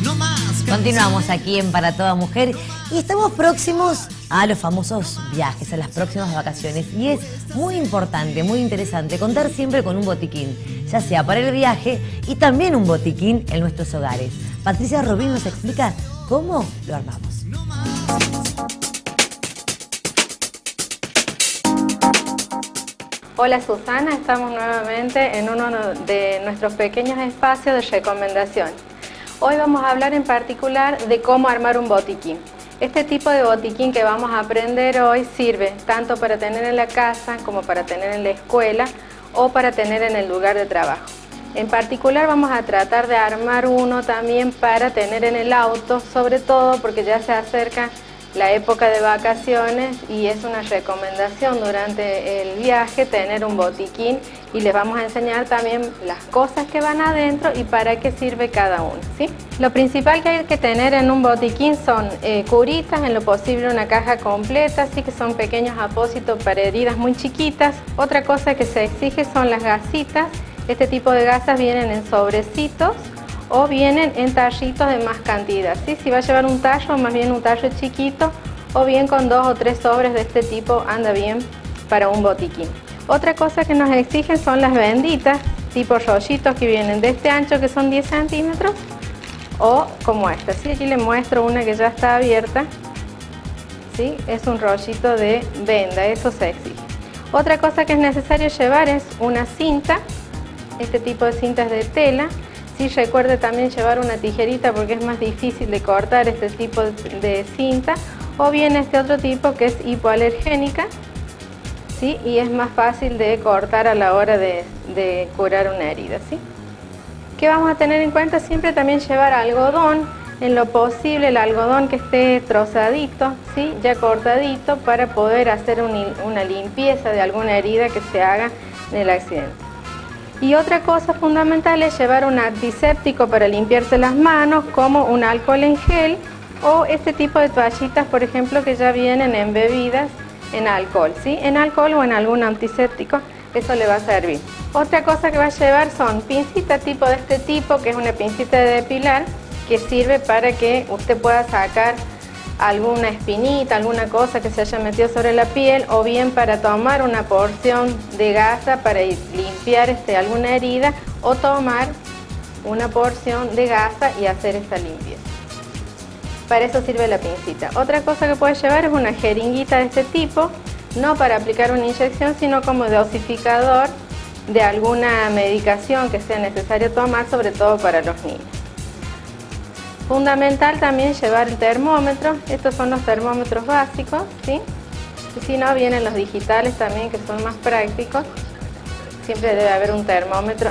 Continuamos aquí en Para Toda Mujer y estamos próximos a los famosos viajes, a las próximas vacaciones. Y es muy importante, muy interesante contar siempre con un botiquín, ya sea para el viaje y también un botiquín en nuestros hogares. Patricia Rubín nos explica cómo lo armamos. Hola Susana, estamos nuevamente en uno de nuestros pequeños espacios de recomendación. Hoy vamos a hablar en particular de cómo armar un botiquín. Este tipo de botiquín que vamos a aprender hoy sirve tanto para tener en la casa como para tener en la escuela o para tener en el lugar de trabajo. En particular vamos a tratar de armar uno también para tener en el auto, sobre todo porque ya se acerca la época de vacaciones y es una recomendación durante el viaje tener un botiquín, y les vamos a enseñar también las cosas que van adentro y para qué sirve cada uno, ¿sí? Lo principal que hay que tener en un botiquín son curitas, en lo posible una caja completa, así que son pequeños apósitos para heridas muy chiquitas. Otra cosa que se exige son las gasitas. Este tipo de gasas vienen en sobrecitos o vienen en tarritos de más cantidad, ¿sí? Si va a llevar un tarro, más bien un tarro chiquito, o bien con 2 o 3 sobres de este tipo anda bien para un botiquín. Otra cosa que nos exigen son las venditas, tipo rollitos que vienen de este ancho, que son 10 centímetros, o como esta, ¿sí? Aquí les muestro una que ya está abierta, ¿sí? Es un rollito de venda, eso se exige. Otra cosa que es necesario llevar es una cinta, este tipo de cintas de tela. Sí, recuerde también llevar una tijerita porque es más difícil de cortar este tipo de cinta, o bien este otro tipo que es hipoalergénica, ¿sí? Y es más fácil de cortar a la hora de curar una herida, ¿sí? ¿Qué vamos a tener en cuenta? Siempre también llevar algodón, en lo posible el algodón que esté trozadito, ¿sí? Ya cortadito, para poder hacer una limpieza de alguna herida que se haga en el accidente. Y otra cosa fundamental es llevar un antiséptico para limpiarse las manos, como un alcohol en gel o este tipo de toallitas, por ejemplo, que ya vienen embebidas en alcohol, ¿sí? En alcohol o en algún antiséptico, eso le va a servir. Otra cosa que va a llevar son pincitas tipo de este tipo, que es una pincita de depilar, que sirve para que usted pueda sacar alguna espinita, alguna cosa que se haya metido sobre la piel, o bien para tomar una porción de gasa para limpiar alguna herida, o tomar una porción de gasa y hacer esta limpieza. Para eso sirve la pincita. Otra cosa que puede llevar es una jeringuita de este tipo, no para aplicar una inyección, sino como dosificador de alguna medicación que sea necesario tomar, sobre todo para los niños. Fundamental también llevar el termómetro. Estos son los termómetros básicos, ¿sí? Y si no, vienen los digitales también, que son más prácticos. Siempre debe haber un termómetro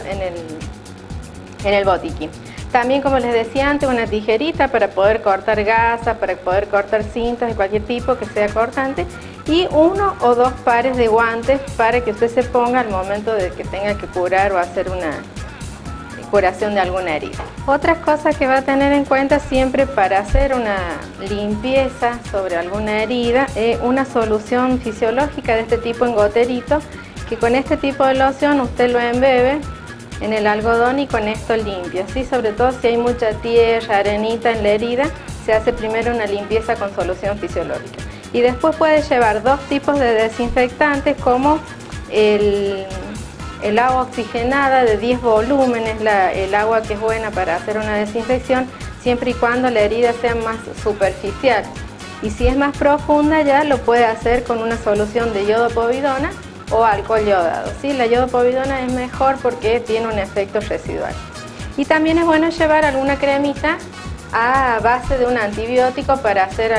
en el botiquín. También, como les decía antes, una tijerita para poder cortar gasas, para poder cortar cintas de cualquier tipo que sea cortante, y 1 o 2 pares de guantes para que usted se ponga al momento de que tenga que curar o hacer una curación de alguna herida. Otras cosas que va a tener en cuenta siempre para hacer una limpieza sobre alguna herida es una solución fisiológica de este tipo en goterito, que con este tipo de loción usted lo embebe en el algodón y con esto limpia, ¿sí? Sobre todo si hay mucha tierra, arenita en la herida, se hace primero una limpieza con solución fisiológica. Y después puede llevar 2 tipos de desinfectantes, como el agua oxigenada de 10 volúmenes, el agua que es buena para hacer una desinfección, siempre y cuando la herida sea más superficial. Y si es más profunda, ya lo puede hacer con una solución de yodopovidona o alcohol yodado, ¿sí? La yodopovidona es mejor porque tiene un efecto residual. Y también es bueno llevar alguna cremita a base de un antibiótico para hacer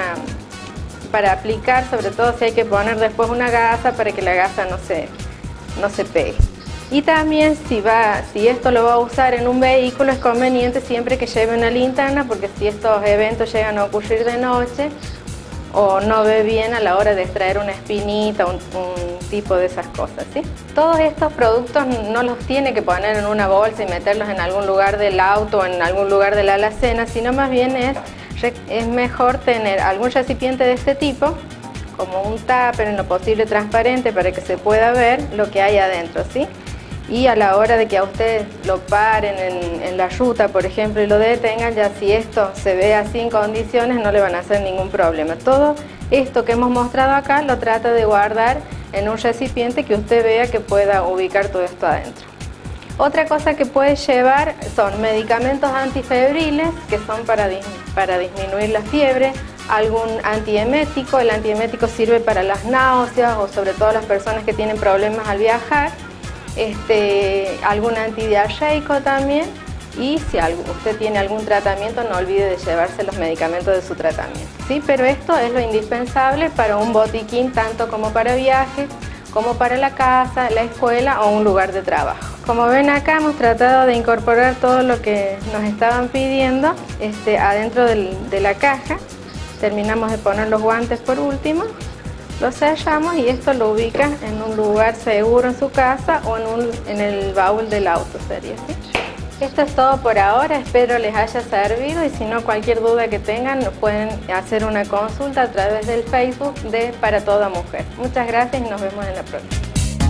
para aplicar, sobre todo si hay que poner después una gasa, para que la gasa no se pegue. Y también si esto lo va a usar en un vehículo, es conveniente siempre que lleve una linterna, porque si estos eventos llegan a ocurrir de noche o no ve bien a la hora de extraer una espinita, un tipo de esas cosas, ¿sí? Todos estos productos no los tiene que poner en una bolsa y meterlos en algún lugar del auto o en algún lugar de la alacena, sino más bien es mejor tener algún recipiente de este tipo, como un tupper, en lo posible transparente, para que se pueda ver lo que hay adentro, ¿sí? y a la hora de que a ustedes lo paren en la ruta, por ejemplo, y lo detengan, ya si esto se ve así en condiciones, no le van a hacer ningún problema. Todo esto que hemos mostrado acá lo trata de guardar en un recipiente que usted vea que pueda ubicar todo esto adentro. Otra cosa que puede llevar son medicamentos antifebriles, que son para disminuir la fiebre, algún antiemético. El antiemético sirve para las náuseas o sobre todo las personas que tienen problemas al viajar. Algún antidiarreico también, y si usted tiene algún tratamiento, no olvide de llevarse los medicamentos de su tratamiento, ¿sí? Pero esto es lo indispensable para un botiquín, tanto como para viajes, como para la casa, la escuela o un lugar de trabajo. Como ven acá, hemos tratado de incorporar todo lo que nos estaban pidiendo adentro de la caja. Terminamos de poner los guantes por último, lo sellamos y esto lo ubica en un lugar seguro en su casa o en el baúl del auto, sería así. Esto es todo por ahora, espero les haya servido, y si no, cualquier duda que tengan nos pueden hacer una consulta a través del Facebook de Para Toda Mujer. Muchas gracias y nos vemos en la próxima.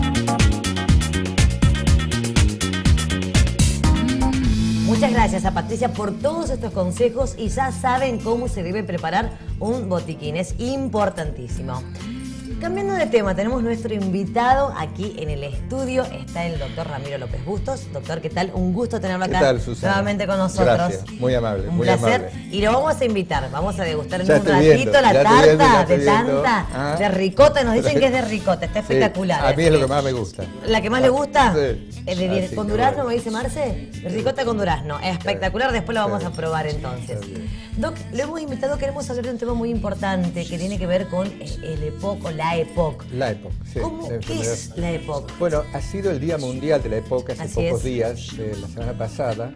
Muchas gracias a Patricia por todos estos consejos, y ya saben cómo se debe preparar un botiquín, es importantísimo. Cambiando de tema, tenemos nuestro invitado aquí en el estudio, está el doctor Ramiro López Bustos. Doctor, ¿qué tal? Un gusto tenerlo acá. ¿Qué tal, Susana? Nuevamente con nosotros. Gracias, muy amable. Un muy placer. amable. Y lo vamos a invitar, vamos a degustar en Ya un estoy ratito viendo, la ya tarta estoy de viendo. tanta, de ricota. Nos dicen que es de ricota, está Sí, espectacular. a mí es lo que más me gusta. ¿La que más le gusta? Sí. ¿Es con durazno, me dice Marce? Ricota con durazno. Espectacular, después lo vamos a probar entonces. Doc, lo hemos invitado, queremos hablar de un tema muy importante que tiene que ver con el EPOC o la EPOC. La EPOC, sí. ¿Qué es la EPOC? Bueno, ha sido el Día Mundial de la EPOC hace Así pocos es. días, la semana pasada.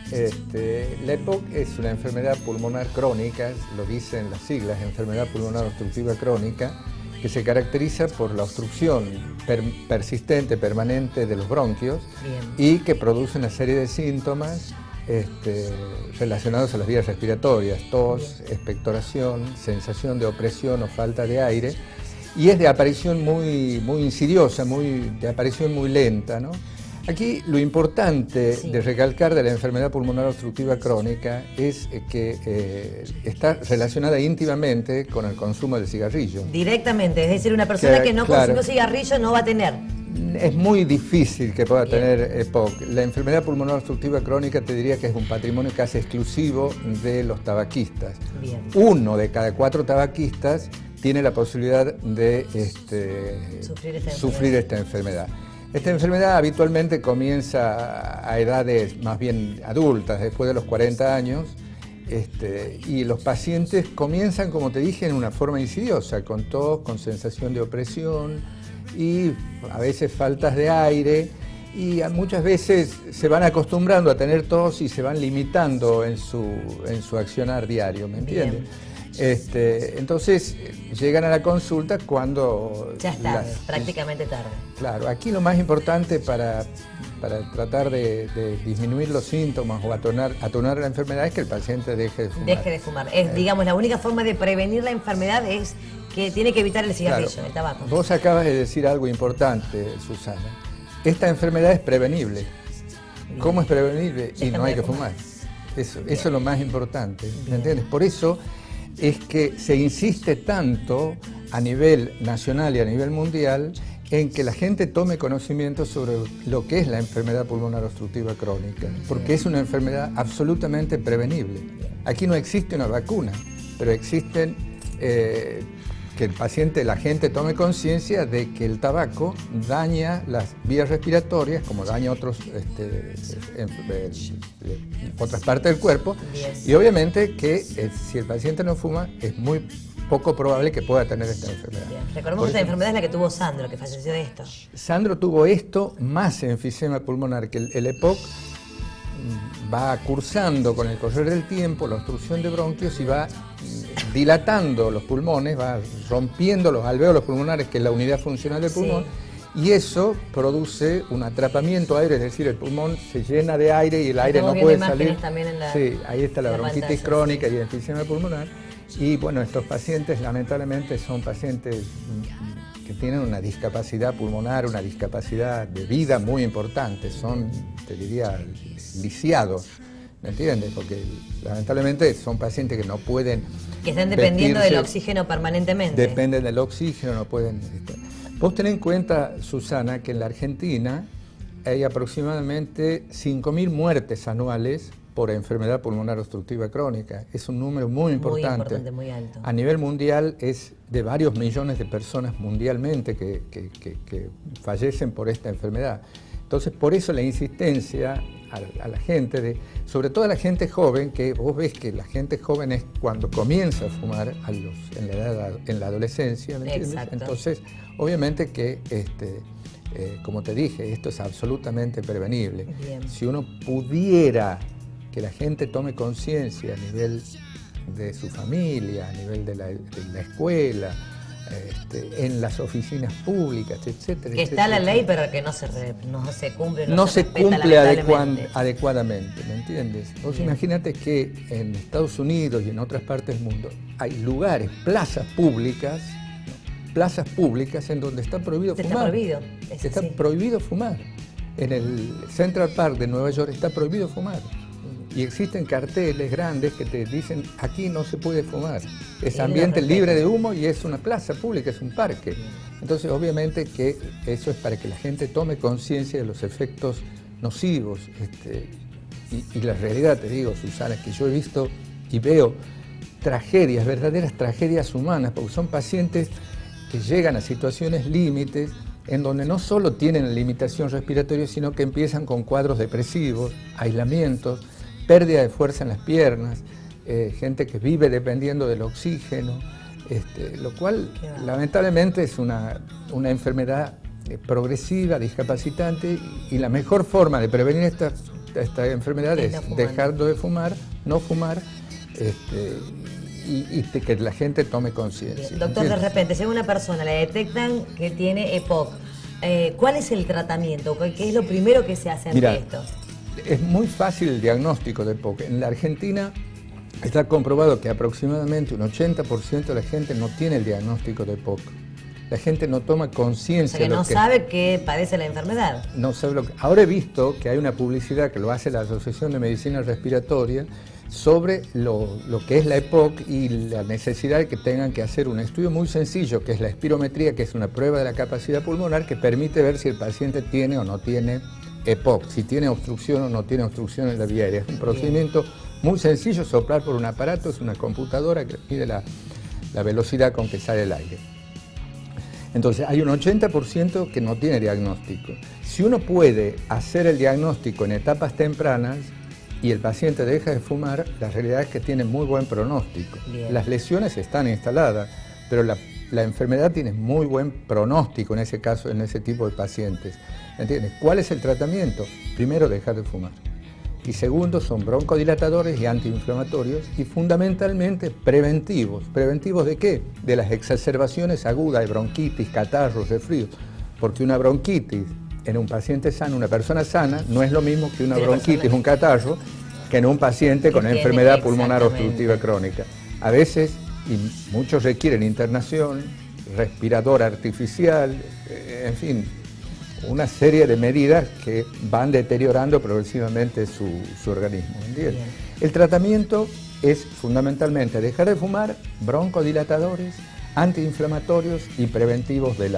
La EPOC es una enfermedad pulmonar crónica, lo dicen las siglas, enfermedad pulmonar obstructiva crónica, que se caracteriza por la obstrucción persistente, permanente de los bronquios. Bien. Y que produce una serie de síntomas relacionados a las vías respiratorias: tos, expectoración, sensación de opresión o falta de aire, y es de aparición muy insidiosa, de aparición muy lenta, ¿no? Aquí lo importante de recalcar de la enfermedad pulmonar obstructiva crónica es que está relacionada íntimamente con el consumo del cigarrillo. Directamente, es decir, una persona que no consumió cigarrillo no va a tener. Es muy difícil que pueda tener EPOC. La enfermedad pulmonar obstructiva crónica, te diría que es un patrimonio casi exclusivo de los tabaquistas. Bien. 1 de cada 4 tabaquistas tiene la posibilidad de sufrir esta enfermedad. Esta enfermedad habitualmente comienza a edades más bien adultas, después de los 40 años, y los pacientes comienzan, como te dije, en una forma insidiosa, con tos, con sensación de opresión y a veces faltas de aire, y muchas veces se van acostumbrando a tener tos y se van limitando en su accionar diario, ¿me entiendes? Entonces llegan a la consulta cuando... Ya es tarde, prácticamente tarde. Claro, aquí lo más importante para tratar de disminuir los síntomas o atonar la enfermedad es que el paciente deje de fumar. Deje de fumar. Es, digamos, la única forma de prevenir la enfermedad es que tiene que evitar el cigarrillo, claro. El tabaco. Vos acabas de decir algo importante, Susana. Esta enfermedad es prevenible. Bien. ¿Cómo es prevenible? Y no hay que fumar. Eso es lo más importante, ¿me entiendes? Por eso es que se insiste tanto a nivel nacional y a nivel mundial en que la gente tome conocimiento sobre lo que es la enfermedad pulmonar obstructiva crónica, porque es una enfermedad absolutamente prevenible. Aquí no existe una vacuna, pero existen que el paciente, la gente tome conciencia de que el tabaco daña las vías respiratorias, como daña otras partes del cuerpo, y obviamente que si el paciente no fuma es muy poco probable que pueda tener esta enfermedad. Bien. Recordemos que esta enfermedad es la que tuvo Sandro, que falleció de esto. Sandro tuvo esto más enfisema pulmonar, que el EPOC va cursando con el correr del tiempo la obstrucción de bronquios y va dilatando los pulmones, va rompiendo los alvéolos pulmonares, que es la unidad funcional del pulmón, y eso produce un atrapamiento aéreo, es decir, el pulmón se llena de aire y el aire no puede salir. Sí, ahí está la bronquitis crónica y el enfisema pulmonar. Y bueno, estos pacientes lamentablemente son pacientes que tienen una discapacidad pulmonar, una discapacidad de vida muy importante, son, te diría, lisiados, ¿me entiendes? Porque lamentablemente son pacientes que no pueden... Que están dependiendo del oxígeno permanentemente. Dependen del oxígeno, no pueden... Vos tenés en cuenta, Susana, que en la Argentina hay aproximadamente 5.000 muertes anuales por enfermedad pulmonar obstructiva crónica. Es un número muy importante. Muy alto. A nivel mundial es de varios millones de personas mundialmente que fallecen por esta enfermedad. Entonces, por eso la insistencia a la gente, sobre todo a la gente joven, que vos ves que la gente joven es cuando comienza a fumar en la adolescencia, ¿me entiendes? Exacto. Entonces, obviamente que, como te dije, esto es absolutamente prevenible. Bien. Si uno pudiera que la gente tome conciencia a nivel de su familia, a nivel de la escuela, en las oficinas públicas, etcétera. Que está la ley, pero que no se cumple. No se respeta, cumple lamentablemente. adecuadamente, ¿me entiendes? Vos imagínate que en Estados Unidos y en otras partes del mundo hay lugares, plazas públicas en donde está prohibido fumar. Está prohibido. Está prohibido fumar. En el Central Park de Nueva York está prohibido fumar. Y existen carteles grandes que te dicen, aquí no se puede fumar. Es ambiente libre de humo y es una plaza pública, es un parque. Entonces, obviamente que eso es para que la gente tome conciencia de los efectos nocivos. Y la realidad, te digo, Susana, es que yo he visto y veo tragedias, verdaderas tragedias humanas, porque son pacientes que llegan a situaciones límites en donde no solo tienen limitación respiratoria, sino que empiezan con cuadros depresivos, aislamientos, pérdida de fuerza en las piernas, gente que vive dependiendo del oxígeno, lo cual lamentablemente es una enfermedad progresiva, discapacitante, y la mejor forma de prevenir esta enfermedad es dejar de fumar, no fumar, y que la gente tome conciencia. Doctor, de repente, si a una persona le detectan que tiene EPOC, ¿cuál es el tratamiento? ¿Qué es lo primero que se hace ante esto? Es muy fácil el diagnóstico de EPOC. En la Argentina está comprobado que aproximadamente un 80% de la gente no tiene el diagnóstico de EPOC. La gente no toma conciencia. O sea, que no sabe que padece la enfermedad. No sabe lo que... Ahora he visto que hay una publicidad que lo hace la Asociación de Medicina Respiratoria sobre lo que es la EPOC y la necesidad de que tengan que hacer un estudio muy sencillo, que es la espirometría, que es una prueba de la capacidad pulmonar que permite ver si el paciente tiene o no tiene EPOC, si tiene obstrucción o no tiene obstrucción en la vía aérea. Es un procedimiento muy sencillo, soplar por un aparato, es una computadora que mide la velocidad con que sale el aire. Entonces, hay un 80% que no tiene diagnóstico. Si uno puede hacer el diagnóstico en etapas tempranas y el paciente deja de fumar, la realidad es que tiene muy buen pronóstico. Bien. Las lesiones están instaladas, pero la enfermedad tiene muy buen pronóstico en ese caso, en ese tipo de pacientes. ¿Entiendes? ¿Cuál es el tratamiento? Primero, dejar de fumar. Y segundo, son broncodilatadores y antiinflamatorios y fundamentalmente preventivos. ¿Preventivos de qué? De las exacerbaciones agudas de bronquitis, catarros, resfríos. Porque una bronquitis en un paciente sano, una persona sana, no es lo mismo que una bronquitis, un catarro, que en un paciente con enfermedad pulmonar obstructiva crónica. A veces, y muchos requieren internación, respirador artificial, en fin, una serie de medidas que van deteriorando progresivamente su organismo. ¿Entiendes? El tratamiento es fundamentalmente dejar de fumar, broncodilatadores, antiinflamatorios y preventivos de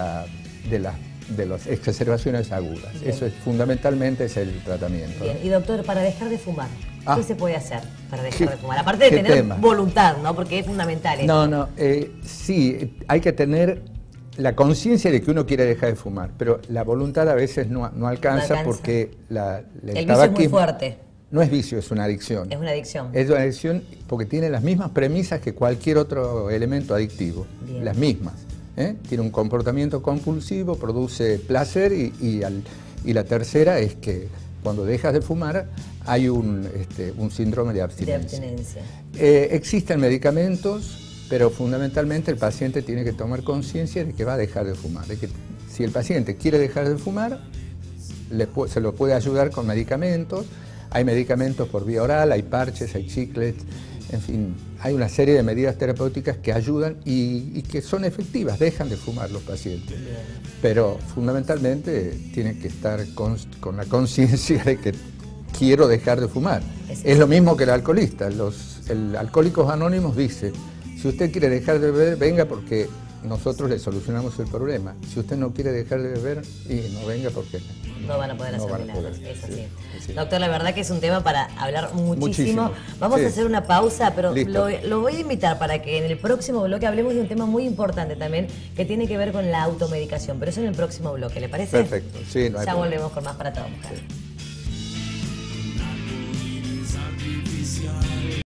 las exacerbaciones agudas. Bien. Eso es fundamentalmente es el tratamiento. Bien. ¿no? Y doctor, para dejar de fumar, ¿qué se puede hacer para dejar de fumar? Aparte de tener voluntad, ¿no? Porque es fundamental eso. Sí, hay que tener la conciencia de que uno quiere dejar de fumar, pero la voluntad a veces no alcanza porque el vicio es muy fuerte. No es vicio, es una adicción. Es una adicción. Es una adicción porque tiene las mismas premisas que cualquier otro elemento adictivo. Bien. Las mismas. Tiene un comportamiento compulsivo, produce placer y la tercera es que cuando dejas de fumar hay un síndrome de abstinencia. Existen medicamentos, pero fundamentalmente el paciente tiene que tomar conciencia de que va a dejar de fumar. De que si el paciente quiere dejar de fumar, se lo puede ayudar con medicamentos. Hay medicamentos por vía oral, hay parches, hay chiclets, En fin, hay una serie de medidas terapéuticas que ayudan y que son efectivas, dejan de fumar los pacientes. Pero fundamentalmente tienen que estar con la conciencia de que quiero dejar de fumar. Es lo mismo que el alcoholista. El Alcohólicos Anónimos dice, si usted quiere dejar de beber, venga porque nosotros le solucionamos el problema. Si usted no quiere dejar de beber, y no venga porque no van a poder hacer milagros. Es así. Sí. Doctor, la verdad que es un tema para hablar muchísimo. Vamos Sí. a hacer una pausa, pero Listo. lo voy a invitar para que en el próximo bloque hablemos de un tema muy importante también, que tiene que ver con la automedicación, pero eso en el próximo bloque, ¿le parece? Perfecto, sí, no hay Ya problema. volvemos con más para todos. Sí.